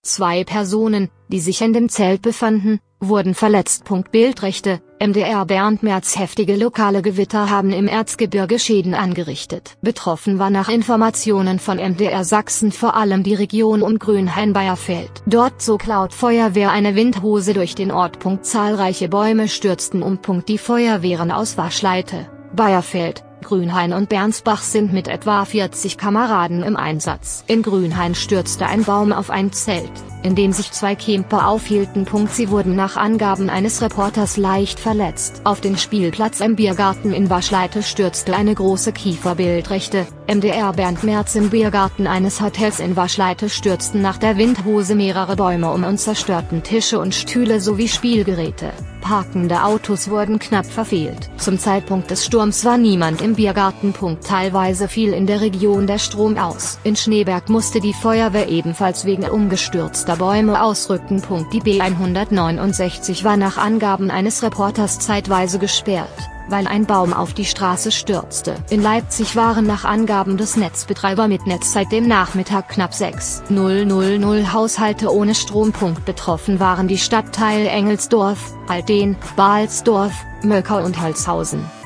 2 Personen, die sich in dem Zelt befanden, wurden verletzt. Bildrechte: MDR Bernd Merz. Heftige lokale Gewitter haben im Erzgebirge Schäden angerichtet. Betroffen war nach Informationen von MDR Sachsen vor allem die Region um Grünhain-Beierfeld. Dort zog laut Feuerwehr eine Windhose durch den Ort. Zahlreiche Bäume stürzten um. Die Feuerwehren aus Waschleite, Beierfeld, Grünhain und Bernsbach sind mit etwa 40 Kameraden im Einsatz. In Grünhain stürzte ein Baum auf ein Zelt, in dem sich 2 Camper aufhielten. Sie wurden nach Angaben eines Reporters leicht verletzt. Auf den Spielplatz im Biergarten in Waschleite stürzte eine große Kiefer. Bildrechte: MDR Bernd Merz. Im Biergarten eines Hotels in Waschleite stürzten nach der Windhose mehrere Bäume um und zerstörten Tische und Stühle sowie Spielgeräte. Parkende Autos wurden knapp verfehlt. Zum Zeitpunkt des Sturms war niemand im Biergarten. Teilweise fiel in der Region der Strom aus. In Schneeberg musste die Feuerwehr ebenfalls wegen umgestürzter Bäume ausrücken. Die B169 war nach Angaben eines Reporters zeitweise gesperrt, weil ein Baum auf die Straße stürzte. In Leipzig waren nach Angaben des Netzbetreiber mit Netz seit dem Nachmittag knapp 6.000 Haushalte ohne Strom. Betroffen waren die Stadtteile Engelsdorf, Alten, Balsdorf, Möckau und Holzhausen.